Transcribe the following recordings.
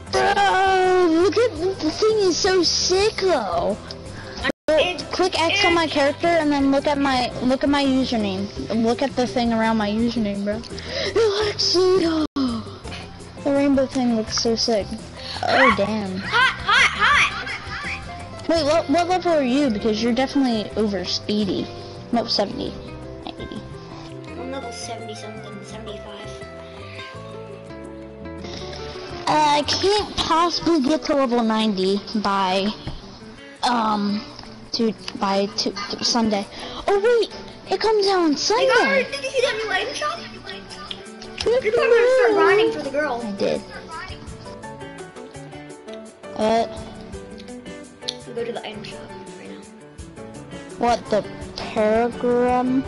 Bro, look at the thing is so sick though. Click X on my character and then look at my username. Look at the thing around my username, bro. Alexio! The rainbow thing looks so sick. Oh damn. Hot! Wait, what level are you? Because you're definitely over 80. No, 70. 80. I'm level 70 something, 75. I can't possibly get to level 90 by Sunday. Oh wait, it comes out on Sunday. Did you see that new item shop? You're probably gonna start grinding for the girl. I did. Go to the item shop right now. What, the paragram?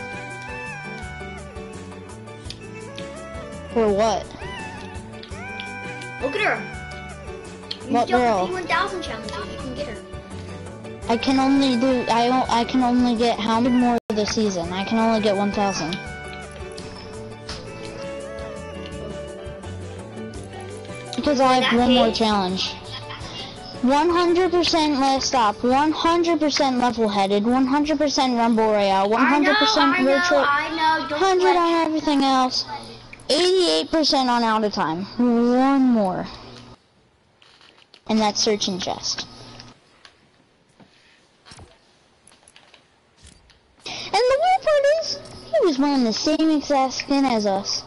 For what? Look at her. What girl? You 1000 challenges. You can get her. I can only get how many more this season? I can only get 1,000. Because I have one more challenge. 100% last stop, 100% level-headed, 100% Rumble Royale, 100% virtual, 100 on everything else, 88% on out of time. One more. And that's search and chest. And the weird part is, he was wearing the same exact skin as us.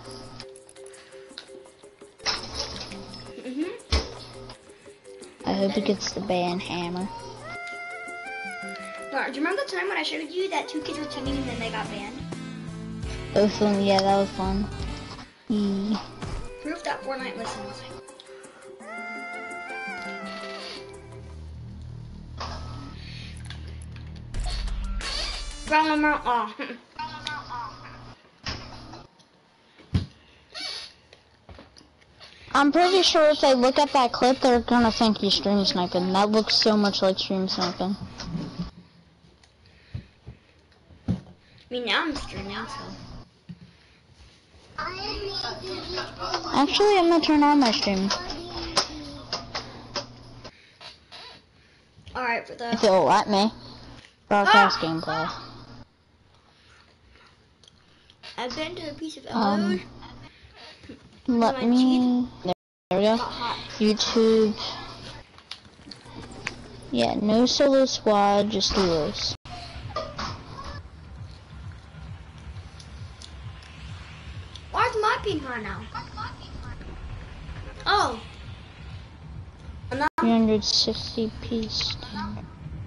I hope he gets the band hammer. Laura, do you remember the time when I showed you that 2 kids were teaming and then they got banned? Oh, fun. Yeah, that was fun. Proof that Fortnite listens. Ground number, I'm pretty sure if they look at that clip, they're gonna think you stream sniping. That looks so much like stream sniping. I mean, now I'm streaming, so. Actually, I'm gonna turn on my stream. Alright, for the... If it'll let me. Broadcast gameplay. I've been to a piece of episode. Let me... There we go. YouTube. Yeah, no solo squad, just duos. Why's my ping high now? Oh. 360p standard.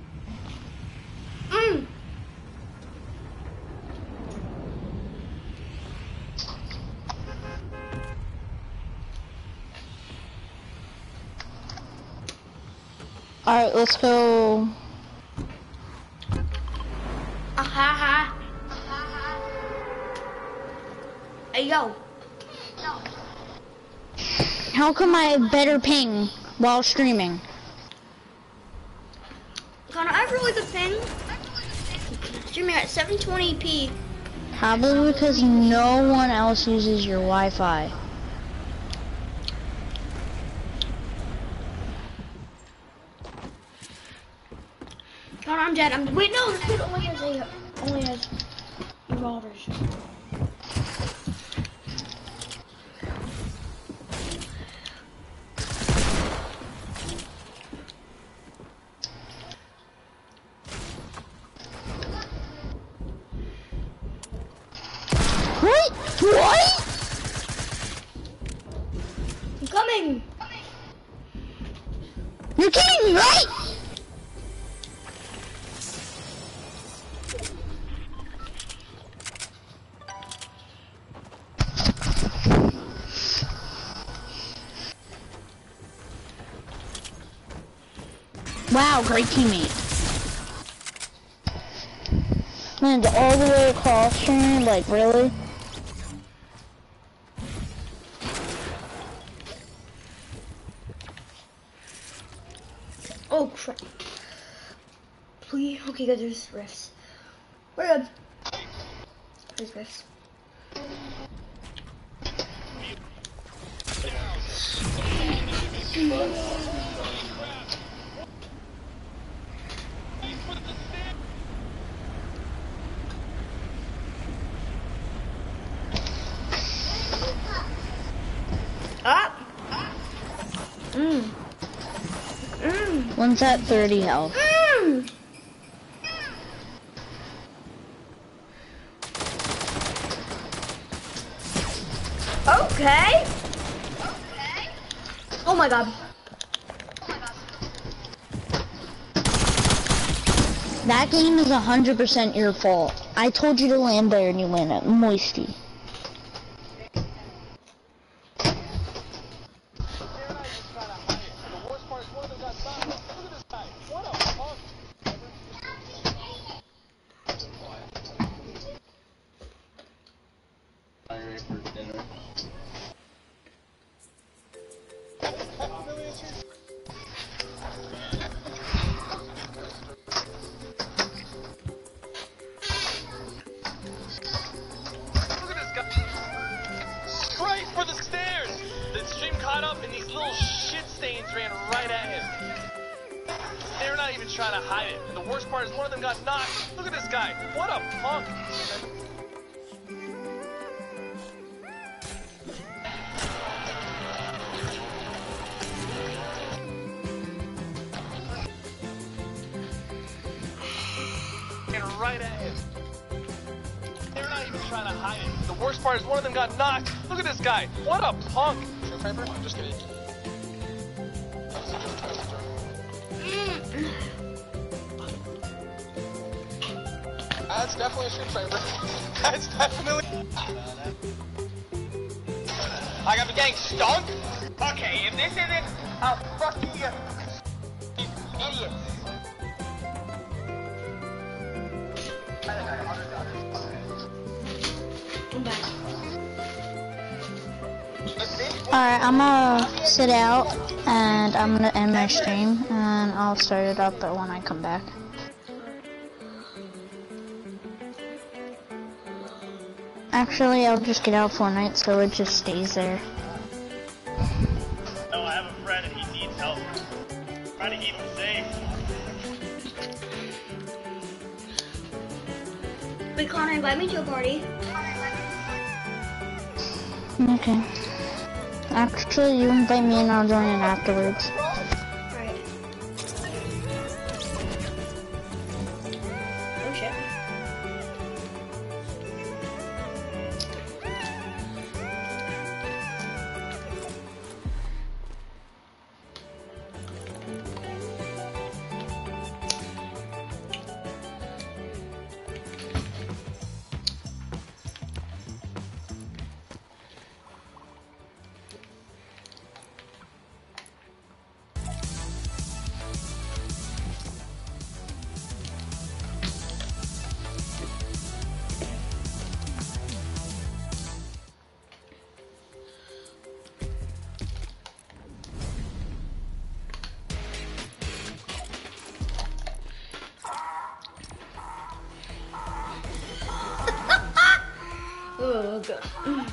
Alright, let's go. Hey, yo. How come I have better ping while streaming? Connor, I have really good ping. Streaming at 720p. Probably because no one else uses your Wi-Fi. Connor, I'm dead. Wait, no, this kid only has revolvers. What? I'm coming. You're kidding me, right? Wow, great teammate. Man, all the way across stream, like really? Oh crap. Please, okay good, there's rifts. We're good. There's rifts. Up. One's at 30 health. Okay. Oh my god. That game is 100% your fault. I told you to land there and you went at Moisty. Trying to hide it. And the worst part is one of them got knocked. Look at this guy. What a punk. And right at him. They're not even trying to hide it. The worst part is one of them got knocked. Look at this guy. What a punk. I'm just kidding. That's definitely a street fighter. That's definitely. I got the gang stunk. Okay, if this isn't a fucking idiot. I'm back. Alright, I'm gonna sit out and I'm gonna end my stream and I'll start it up when I come back. Actually, I'll just get out Fortnite so it just stays there. No, I have a friend and he needs help. I'm trying to keep him safe. Wait, Connor, invite me to a party. Okay. Actually, you invite me and I'll join it afterwards. Alright. Oh shit. Oh god.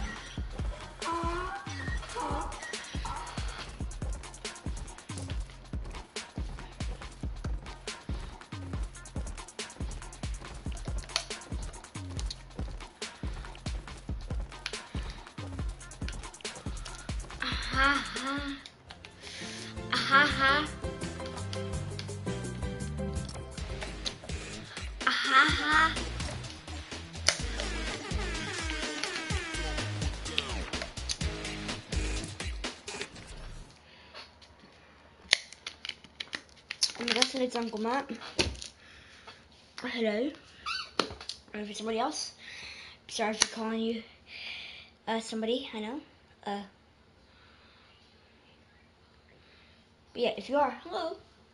Aha. Aha. Aha. Oh my gosh, it's Uncle Matt. Hello. Or if it's somebody else. Sorry for calling you somebody, I know. But yeah, if you are, hello.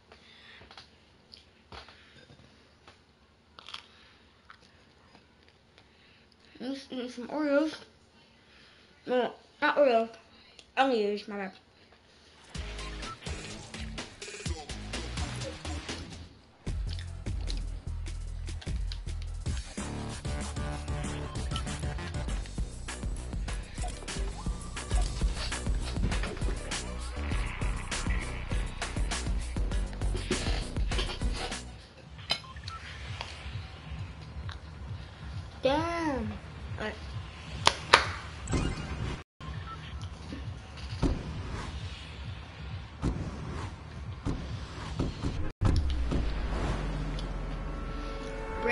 Some Oreos. No, not Oreos. Oreos, my bad.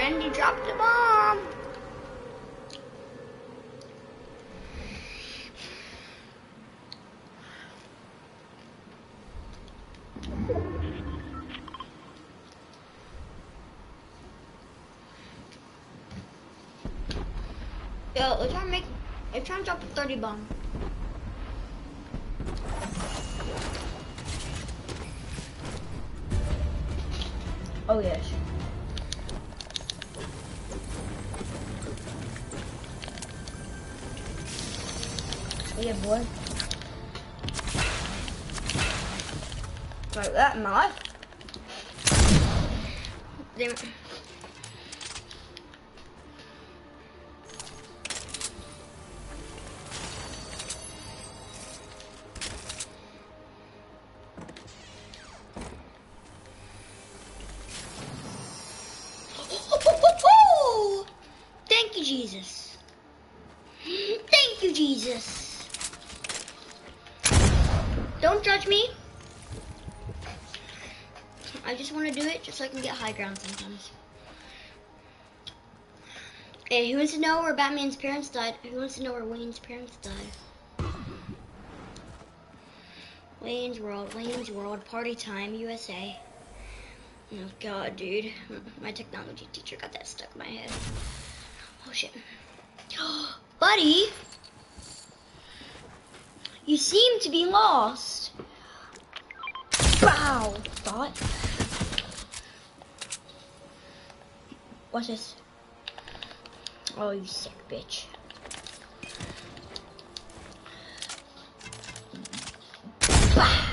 Randy dropped the bomb. Yo, let's try and drop a 30 bomb. Oh yes. Yeah, boy. Like that in my life. Damn it. Thank you, Jesus. Thank you, Jesus. Don't judge me. I just want to do it just so I can get high ground sometimes. Hey, who wants to know where Batman's parents died? Who wants to know where Wayne's parents died? Wayne's World, party time, USA. Oh God, dude. My technology teacher got that stuck in my head. Oh shit. Buddy! You seem to be lost. Wow! Thought. What's this? Oh, you sick bitch. Wow!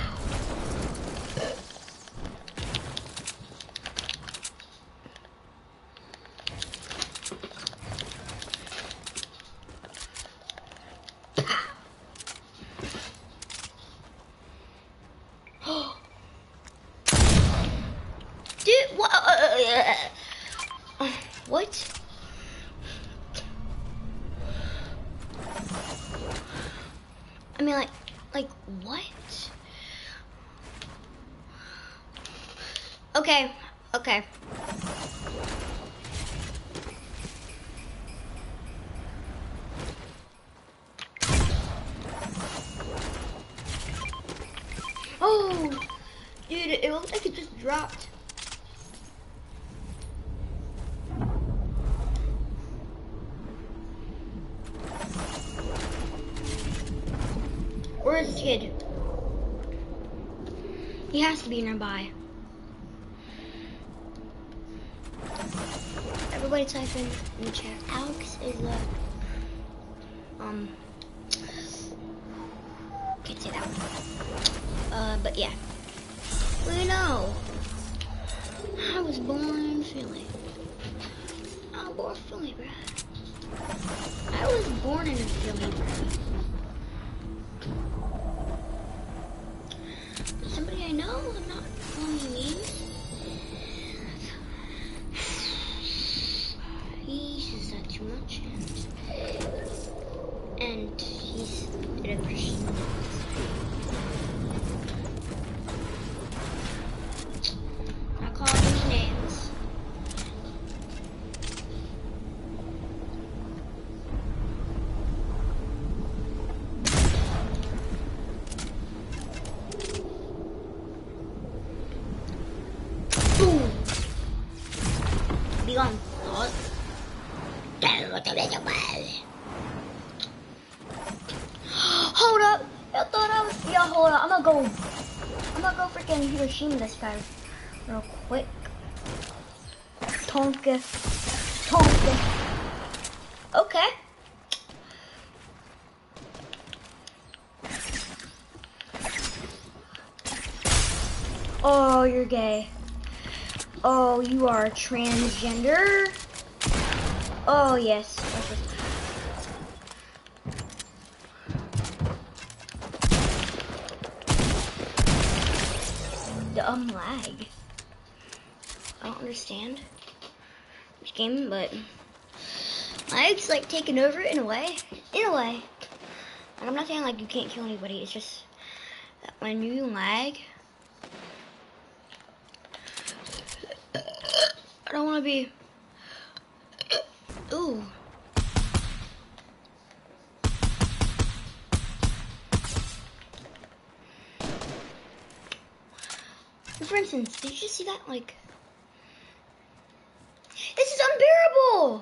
What? I mean, like what? Okay, okay. Oh, dude, it looks like it just dropped. Where is this kid? He has to be nearby. Everybody type in the chat. Alex is can't say that one. But yeah. We know. I was born in Philly. I was born in Philly, bruh. I was born in Philly, bruh. Somebody I know, I'm not calling names. He says that too much, and he's a Christian. Not calling any names. Boom! Be gone. Hold up! I thought I was. Yeah, hold up. I'm gonna go freaking Hiroshima this guy real quick. Tonka. Okay. Oh, you're gay. Oh, you are a transgender. Oh, yes. The lag. I don't understand this game, but lag's like taking over in a way. Like, I'm not saying like you can't kill anybody. It's just that when you lag, I don't want to be Ooh. For instance, did you just see that? Like, this is unbearable!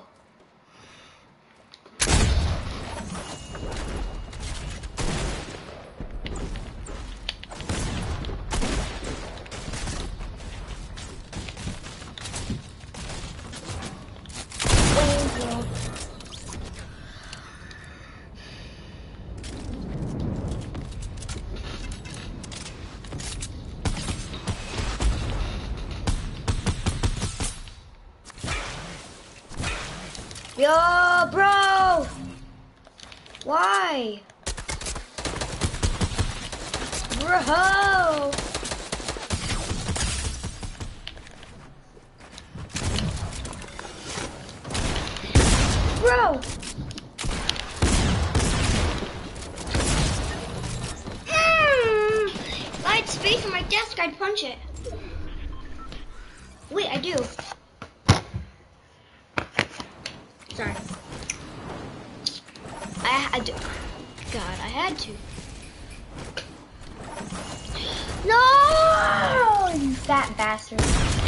Yo, bro! Why? Bro! Bro! If I had space on my desk, I'd punch it. Wait, I do. Sorry. I do. God, I had to. No! You fat bastard.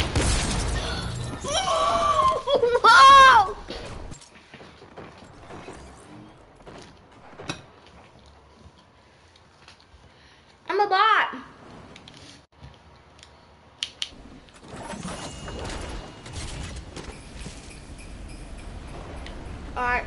Whoa! I'm a bot. Alright.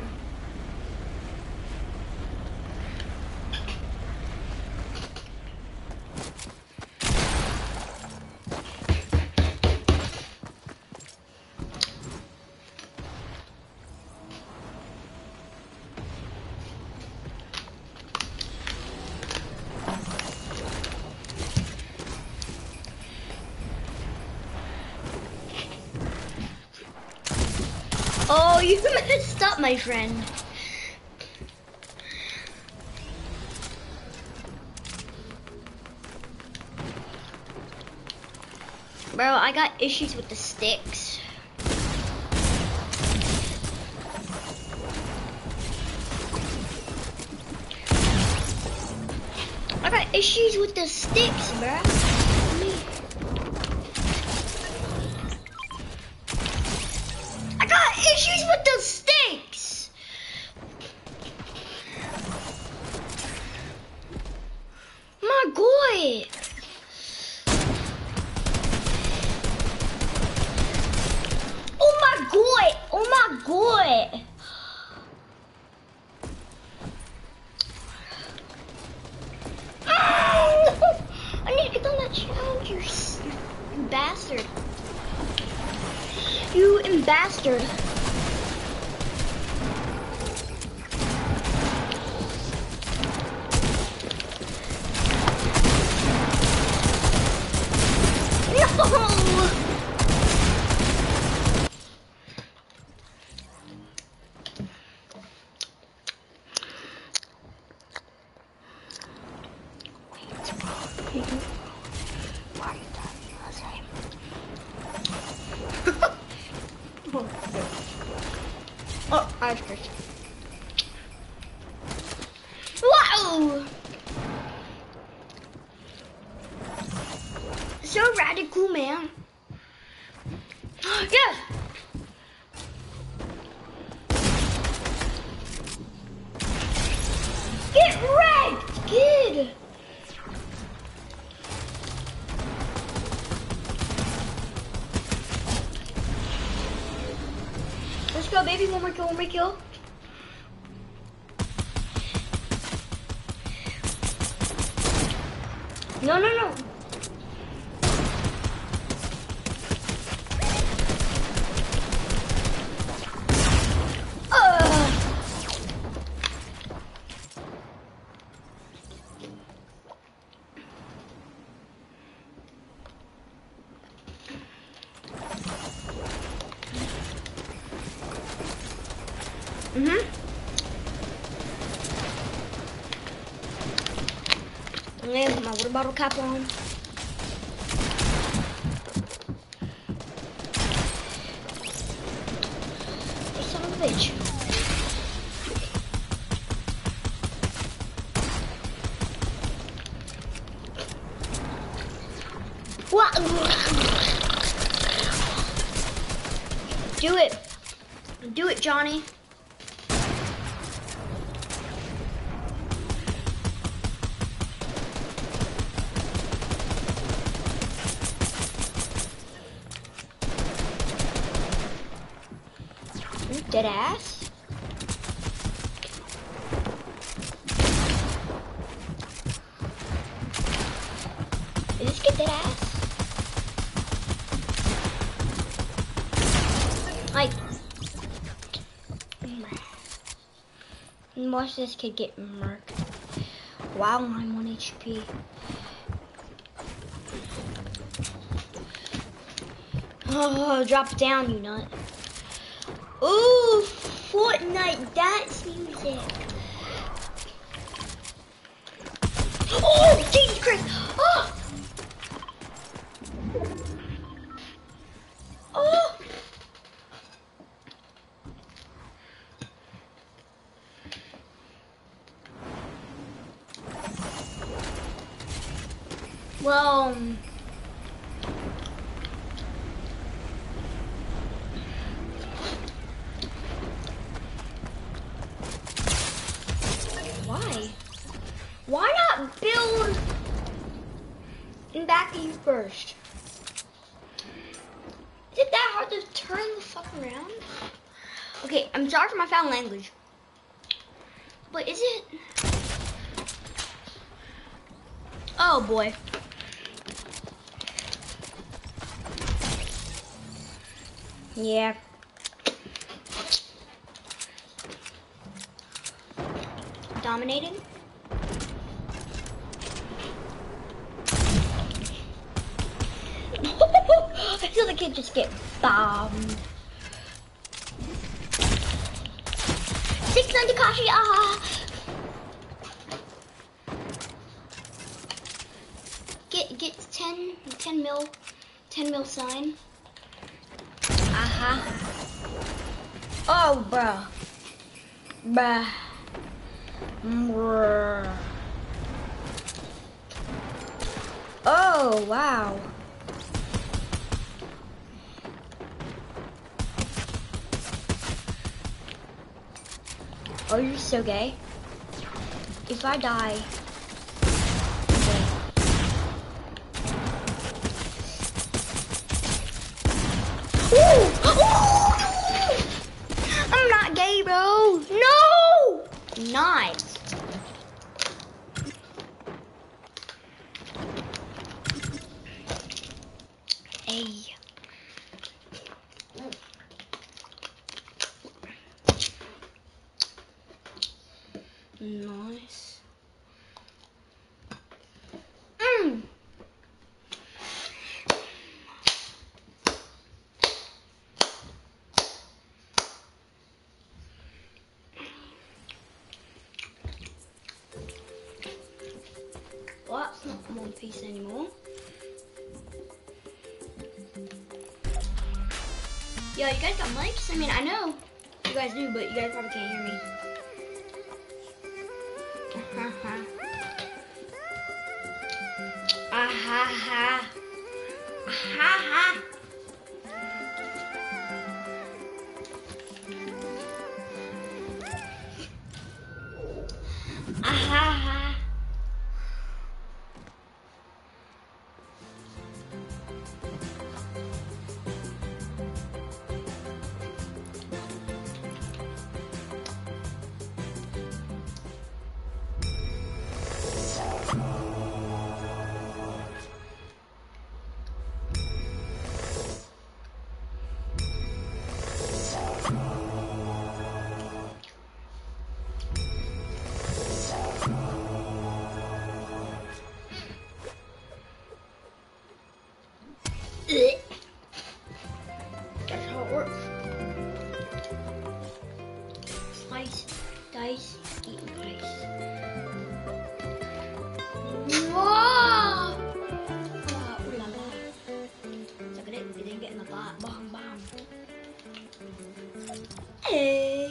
Oh, you messed up, my friend. Bro, I got issues with the sticks. I got issues with the sticks, bro. I got issues with the sticks. My God. Oh my God. Oh my God. I need to get on that challenge, you bastard. You bastard. No! Oh, I first. Wow! So radical, man. Yes! Get wrecked, kid! Let's go, baby. One more kill, one more kill. No, no, no. I have my water bottle cap on. You son of a savage. What? Do it. Do it, Johnny. Dead ass. Did this get dead ass? Like, watch this kid get murked. Wow, I'm 1 HP. Oh, drop down, you nut. Ooh, Fortnite dance music. Oh, Jesus Christ. Oh. Oh. Well, why not build and back you first? Is it that hard to turn the fuck around? Okay, I'm sorry for my foul language, but is it? Oh boy. Yeah. Dominating. I feel the kid just get bombed. 690 Kashi, ah! Get 10 mil sign. Aha. Oh, bruh. Bruh. Bruh. Oh, wow. Oh, you're so gay. If I die... I'm not gay, bro. No! Nice. Hey. Nice. Well, that's not One Piece anymore. Yo, you guys got mics? I mean, I know you guys do, but you guys probably can't hear me. Ahaha. Ahaha. Ahaha. That's how it works. Slice, dice, eat rice. Whoa! Ooh la la. Look at it, it didn't get in the bot. Bomb, bomb. Hey.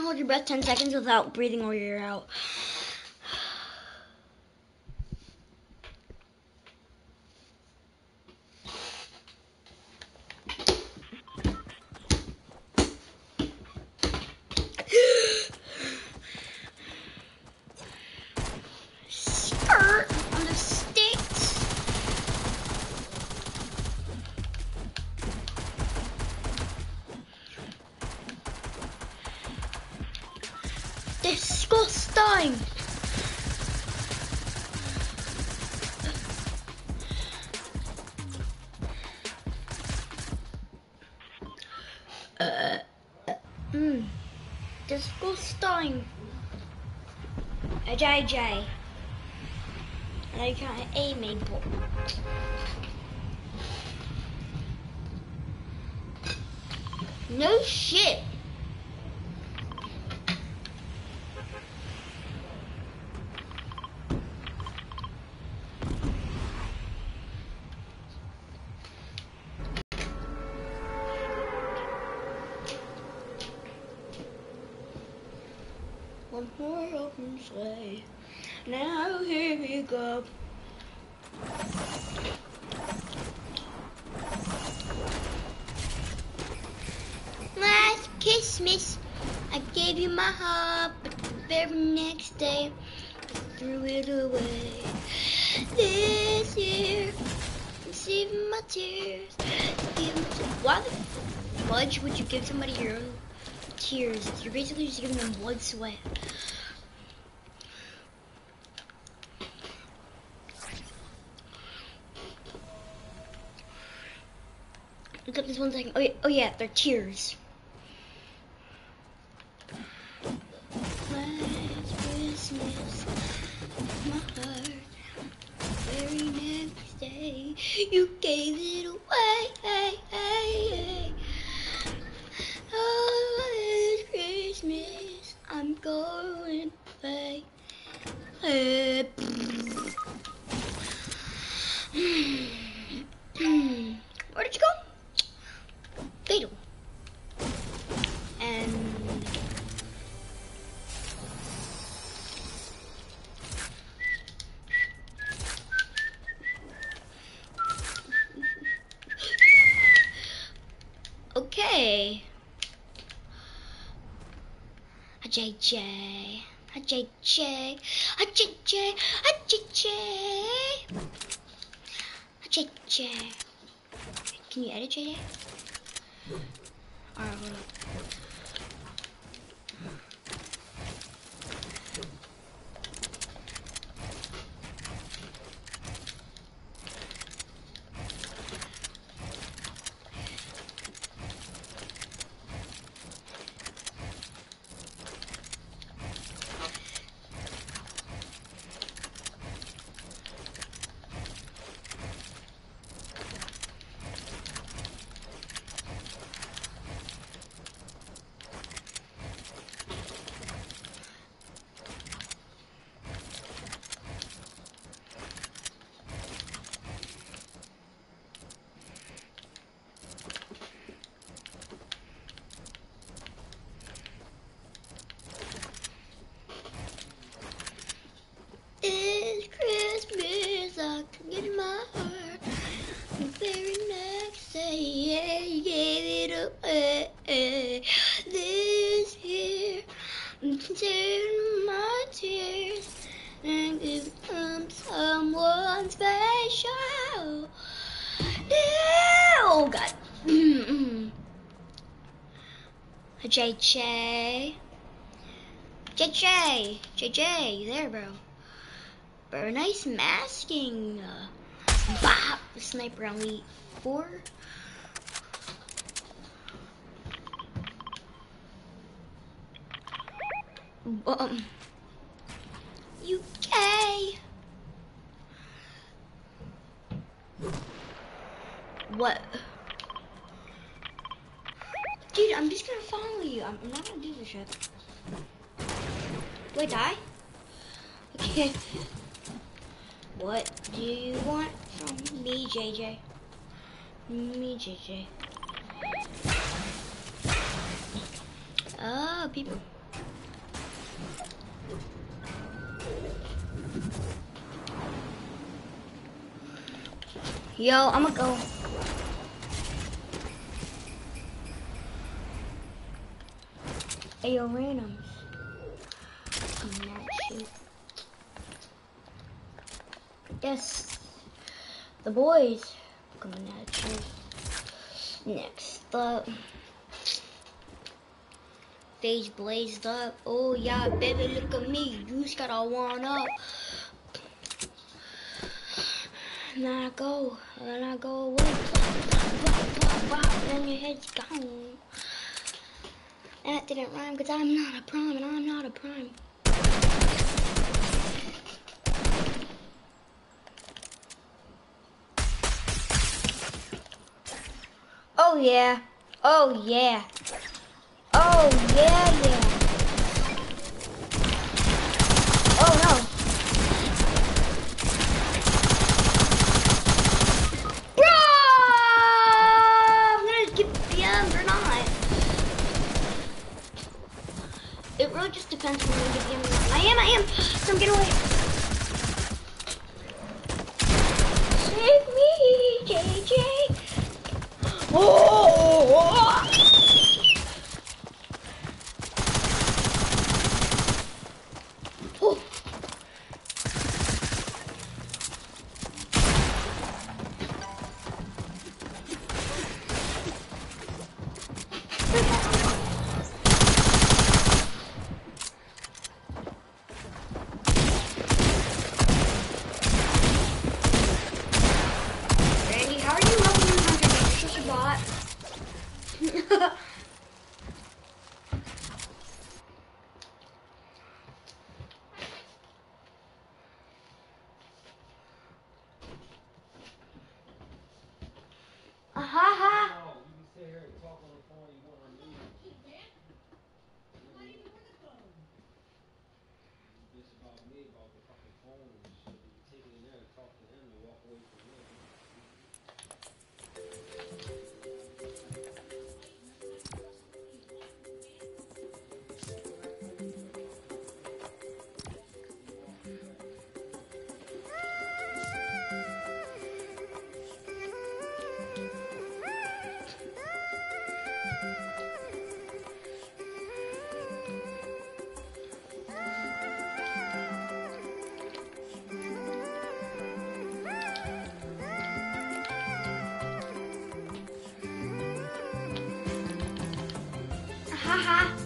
hold your breath 10 seconds without breathing all your air out. Skirt on the sticks. Disgusting. Disgusting. A JJ. And I can't aim me, but no shit. One more open sleigh. Now here we go. Last Christmas, I gave you my heart, but the very next day, I threw it away. This year, I'm saving my tears. Why the fudge would you give somebody your own tears? You're basically just giving them blood sweat. Look up this 1 second. Oh yeah, they're tears. Last Christmas, my heart, very next day, you gave it away. Oh, it's Christmas, I'm going away. Where did you go? Fatal. And okay. A JJ. A JJ. A JJ. A JJ. A JJ. Can you edit JJ? Alright, hold on. It's Christmas, I can get my heart. The very next day, yeah, you gave it away. This year, I'm saving my tears and give them someone special. Oh God. JJ. JJ, you there, bro? Bro, nice masking. Bop! The sniper on Elite 4. UK. What? Dude, I'm just gonna follow you. I'm not gonna do this shit. Do I die? Okay. What do you want from me, JJ? Me, JJ. Oh, people. Yo, I'ma go. Hey, yo, randoms. Coming at you. Yes, the boys coming at you. Next up, face blazed up. Oh yeah, baby, look at me. You just gotta one up. And then I go away. Then your head's gone. That didn't rhyme because I'm not a prime and I'm not a prime. Oh yeah. Oh yeah. Oh yeah, yeah. Oh no. Bro! I'm gonna get BM'd or not. It really just depends when I'm gonna get BM'd or not. I am. So I'm getting away. Save me, JJ. Oh! Oh! Randy, how are you level 100? You're such a bot. Ha. Ha.